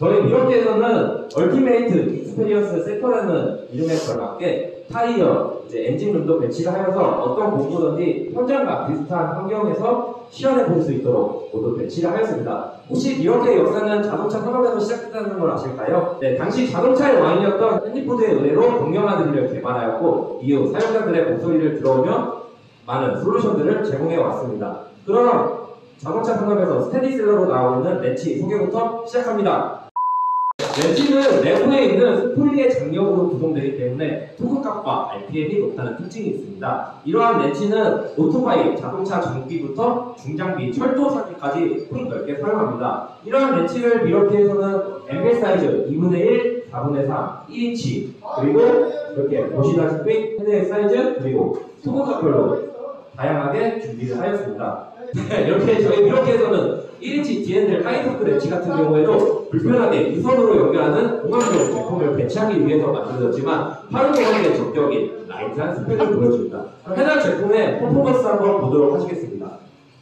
저희 미러키에서는 얼티메이트 익스페리언스 세터라는 이름에 걸맞게 타이어, 이제 엔진룸도 배치를 하여서 어떤 공구든지 현장과 비슷한 환경에서 시연해 볼 수 있도록 모두 배치를 하였습니다. 혹시 미러키의 역사는 자동차 산업에서 시작했다는 걸 아실까요? 네, 당시 자동차의 왕이었던 헨리포드의 의뢰로 동경화 드릴을 개발하였고 이후 사용자들의 목소리를 들어오며 많은 솔루션들을 제공해 왔습니다. 그럼 자동차 산업에서 스테디셀러로 나오는 렌치 소개부터 시작합니다. 렌치는 내부에 있는 스프링의 장력으로 구성되기 때문에 토크값과 RPM이 높다는 특징이 있습니다. 이러한 렌치는 오토바이, 자동차 전기부터 중장비, 철도 설비까지 폭넓게 사용합니다. 이러한 렌치를 미러키에서는 ML 사이즈 2분의 1, 4분의 3, 1인치 그리고 이렇게 보시다시피 헤드의 사이즈 그리고 토크값별로 다양하게 준비를 하였습니다. 이렇게 저희 미러키에서는 1인치 D&L 하이터크 렌치 같은 경우에도 불편하게 유선으로 연결하는 공항용 제품을 배치하기 위해서 만들어졌지만 활용도관계 적격인 라이트한 스펙을 보여줍니다. 해당 제품의 퍼포먼스 한번 보도록 하시겠습니다.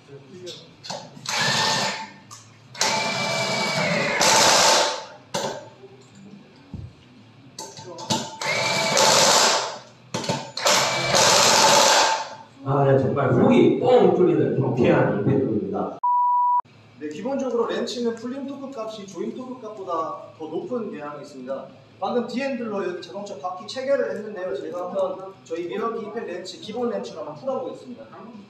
네, 정말 속이 뻥 뚫리는 경쾌한 임팩트입니다. 네, 기본적으로 렌치는 풀림 토크 값이 조임 토크 값보다 더 높은 경향이 있습니다. 방금 D&L로 여기 자동차 바퀴 체결을 했는데요. 제가 한번 저희 미러키 이펙 렌치 기본 렌치로 한번 풀어보겠습니다.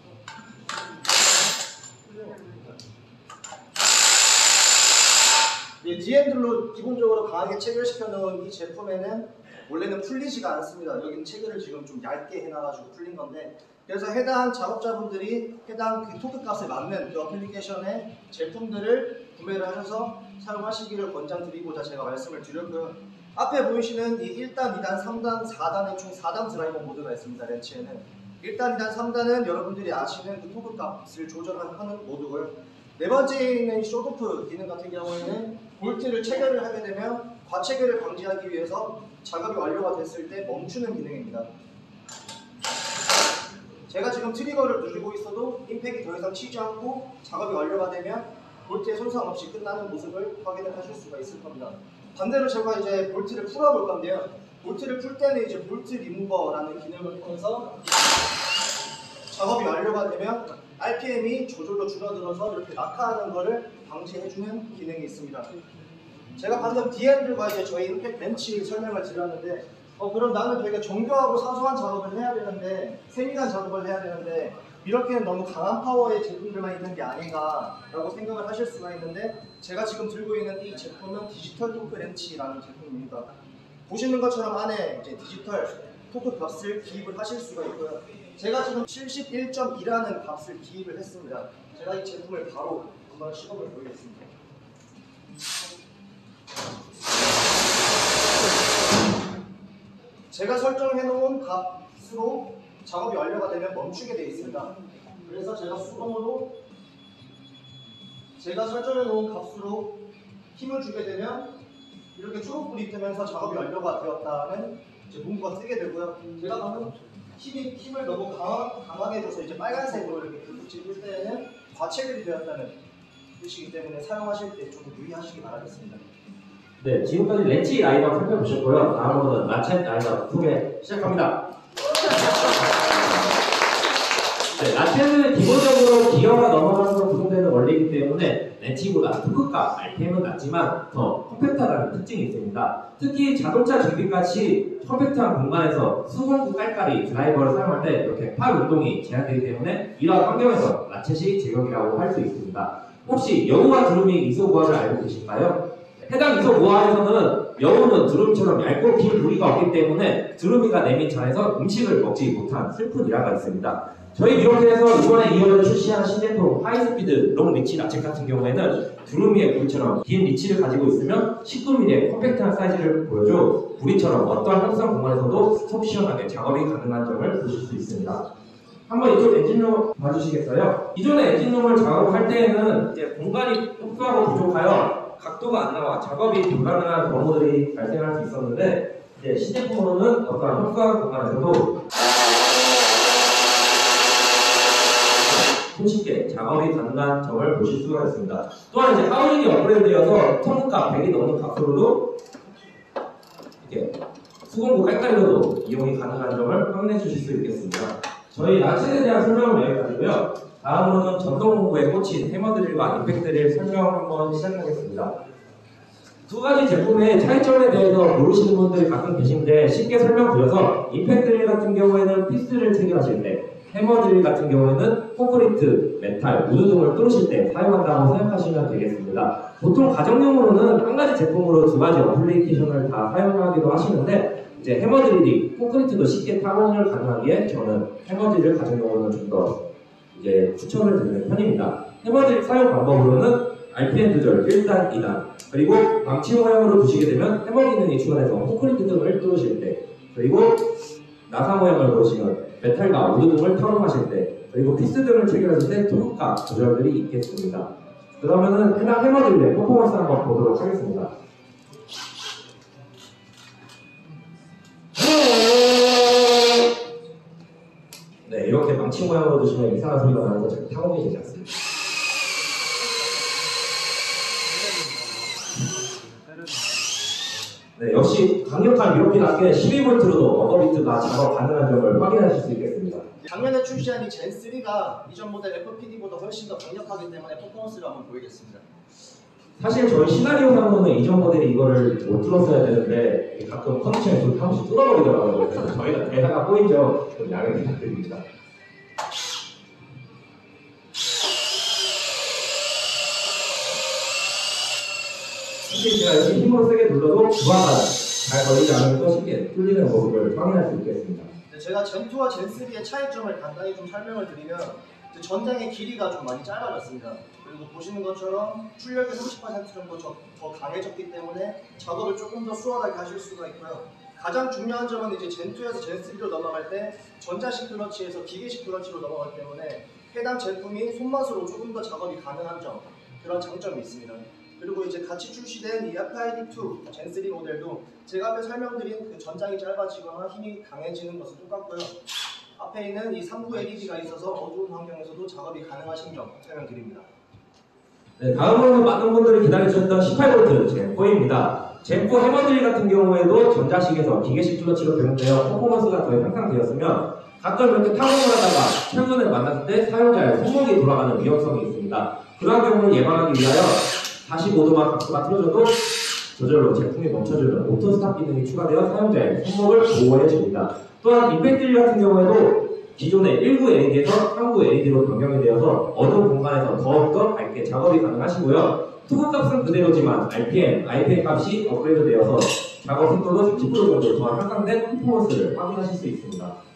네, D&L로 기본적으로 강하게 체결시켜 놓은 이 제품에는 원래는 풀리지가 않습니다. 여기는 체결을 지금 좀 얇게 해놔가지고 풀린 건데, 그래서 해당 작업자분들이 해당 그 토크 값에 맞는 그 어플리케이션의 제품들을 구매를 하셔서 사용하시기를 권장드리고자 제가 말씀을 드렸고요. 앞에 보이시는 이 1단, 2단, 3단, 4단의 총 4단 드라이버 모드가 있습니다. 렌치에는 1단, 2단, 3단은 여러분들이 아시는 그 토크 값을 조절하는 모드고요. 네 번째에 있는 이 숏오프 기능 같은 경우에는 볼트를 체결을 하게 되면 과체결을 방지하기 위해서 작업이 완료가 됐을 때 멈추는 기능입니다. 제가 지금 트리거를 누르고 있어도 임팩이 더 이상 치지 않고 작업이 완료가 되면 볼트에 손상 없이 끝나는 모습을 확인을 하실 수가 있을 겁니다. 반대로 제가 이제 볼트를 풀어볼 건데요. 볼트를 풀 때는 이제 볼트 리무버라는 기능을 통해서 작업이 완료가 되면 RPM이 저절로 줄어들어서 이렇게 낙하하는 것을 방지해주는 기능이 있습니다. 제가 방금 D&L과 이제 저희 임팩 렌치 설명을 드렸는데 그럼 나는 되게 정교하고 사소한 작업을 해야 되는데 세밀한 작업을 해야 되는데 이렇게는 너무 강한 파워의 제품들만 있는 게 아닌가 라고 생각을 하실 수가 있는데, 제가 지금 들고 있는 이 제품은 디지털 토크 렌치라는 제품입니다. 보시는 것처럼 안에 이제 디지털 토크 값을 기입을 하실 수가 있고요. 제가 지금 71.2라는 값을 기입을 했습니다. 제가 이 제품을 바로 한번 시범을 보이겠습니다. 제가 설정해 놓은 값으로 작업이 완료가 되면 멈추게 되어 있습니다. 그래서 제가 수동으로 제가 설정해 놓은 값으로 힘을 주게 되면 이렇게 초록불이 뜨면서 작업이 완료가 되었다는 이제 문구가 뜨게 되고요. 제가 방금 힘을 너무 강하게 줘서 이제 빨간색으로 이렇게 불을 찍을 때에는 과체결이 되었다는 뜻이기 때문에 사용하실 때 좀 유의하시기 바라겠습니다. 네, 지금까지 렌치 라이더 살펴보셨고요. 다음으로는 라쳇 라이더 소개 시작합니다. 네, 라쳇은 기본적으로 기어가 넘어가면서 구성되는 원리이기 때문에 렌치보다 토크값, RPM은 낮지만 더 컴팩트하다는 특징이 있습니다. 특히 자동차 전기같이 컴팩트한 공간에서 수공구 깔깔이 드라이버를 사용할 때 이렇게 팔 운동이 제한되기 때문에 이러한 환경에서 라쳇이 제격이라고 할 수 있습니다. 혹시 여우와 두루미 이소구화를 알고 계실까요? 해당 이소구화에서는 여우는 두루미처럼 얇고 긴 부리가 없기 때문에 두루미가 내민 잔에서 음식을 먹지 못한 슬픈 일화가 있습니다. 저희 미러키에서 이번에 2월에 출시한 신제품 하이스피드 롱 리치 라쳇 같은 경우에는 두루미의 부리처럼 긴 리치를 가지고 있으면 19mm의 컴팩트한 사이즈를 보여줘 부리처럼 어떠한 형상 공간에서도 속 시원하게 작업이 가능한 점을 보실 수 있습니다. 한번 이쪽 엔진룸 봐주시겠어요? 기존의 엔진룸을 작업할 때에는 이제 공간이 협소하고 부족하여 각도가 안 나와 작업이 불가능한 경우들이 발생할 수 있었는데, 이제 신제품으로는 어떠한 협소한 공간에서도 손쉽게 작업이 가능한 점을 보실 수가 있습니다. 또한 이제 하우징이 업그레이드되어서 통과 100이 넘는 각도로도 이렇게 수공구 깔깔이로도 이용이 가능한 점을 확인해 주실 수 있겠습니다. 저희 나치에 대한 설명은 여기까지고요. 다음으로는 전동 공구에 꽂힌 해머드릴과 임팩트릴 설명 한번 시작하겠습니다. 두 가지 제품의 차이점에 대해서 모르시는 분들이 가끔 계신데 쉽게 설명드려서 임팩트릴 같은 경우에는 피스를 체결하실 때, 해머드릴 같은 경우에는 콘크리트, 메탈, 우드 등을 뚫으실 때 사용한다고 생각하시면 되겠습니다. 보통 가정용으로는 한 가지 제품으로 두 가지 어플리케이션을 다 사용하기도 하시는데 이제 해머드릴이 콘크리트도 쉽게 타공을 가능하기에 저는 해머드릴 가정용으로는 좀 더 이제 추천을 드리는 편입니다. 해머드릴 사용 방법으로는 RPM 조절 1단, 2단 그리고 망치 모양으로 두시게 되면 해머 기능이 추가돼서 콘크리트 등을 뚫으실 때 그리고 나사 모양을 보시면 메탈과 우드 등을 털어마실 때 그리고 피스 등을 체결하실 때 토크가 조절들이 있겠습니다. 그러면은 해당 해머드릴의 퍼포먼스 한번 보도록 하겠습니다. 네, 이렇게 망치 모양으로 두시면 이상한 소리가 나면서 잘 타공이 되지 않습니다. 네, 역시 강력한 미러핀답게 12V로도 어거비트가 작업 가능한 점을 확인하실 수 있겠습니다. 작년에 출시한 이 젠3가 이전 모델 FPD보다 훨씬 더 강력하기 때문에 퍼포먼스를 한번 보이겠습니다. 사실 저희 시나리오상으로는 이전 모델이 이거를 못 뚫었어야 되는데 가끔 컨디션이 한 번씩 뚫어버리더라고요. 그래서 저희가 대사가 보이죠? 좀 양해 부탁드립니다. 사실 제가 이렇게 힘으로 세게 눌러도 주방가 잘 걸리지 않으면서 쉽게 뚫리는 모습을 확인할 수 있겠습니다. 네, 제가 젠2와 젠3의 차이점을 간단히 좀 설명을 드리면 이제 전장의 길이가 좀 많이 짧아졌습니다. 그리고 보시는 것처럼 출력이 30% 정도 더 강해졌기 때문에 작업을 조금 더 수월하게 하실 수가 있고요. 가장 중요한 점은 이제 젠2에서 젠3로 넘어갈 때 전자식 클러치에서 기계식 클러치로 넘어가기 때문에 해당 제품이 손맛으로 조금 더 작업이 가능한 점, 그런 장점이 있습니다. 그리고 이제 같이 출시된 이 FID2 젠3 모델도 제가 앞에 설명드린 그 전장이 짧아지거나 힘이 강해지는 것은 똑같고요. 앞에 있는 이 3구 LED가 있어서 어두운 환경에서도 작업이 가능하신 점 설명드립니다. 네, 다음으로는 많은 분들이 기다리셨던 18V 젠4입니다. 젠4 해머드릴 같은 경우에도 전자식에서 기계식 클러치로 되는데요. 퍼포먼스가 더 향상되었으면 가끔 이렇게 타공을 하다가 철근을 만났을 때 사용자의 손목이 돌아가는 위험성이 있습니다. 그러한 경우를 예방하기 위하여 45도만 각도가 틀어져도 저절로 제품이 멈춰주는 오토 스탑 기능이 추가되어 사용자의 손목을 보호해줍니다. 또한 임팩트릴 같은 경우에도 기존의 1구 LED에서 3구 LED로 변경이 되어서 어두운 공간에서 더욱더 밝게 작업이 가능하시고요. 투구 값은 그대로지만 RPM, IPM 값이 업그레이드 되어서 작업 속도도 30% 정도 더 향상된 퍼포먼스를 확인하실 수 있습니다.